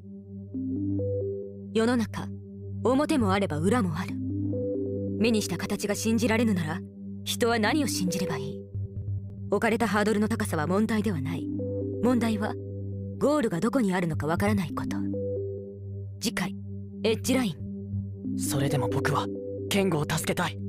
世の中、表もあれば裏もある。目にした形が信じられぬなら、人は何を信じればいい？置かれたハードルの高さは問題ではない。問題はゴールがどこにあるのかわからないこと。次回エッジライン。 それでも僕はケンゴを助けたい。